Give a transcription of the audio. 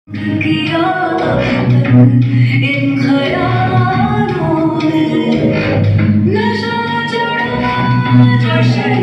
किया अब तक इन ख्यालों में नशा चढ़ा जश्न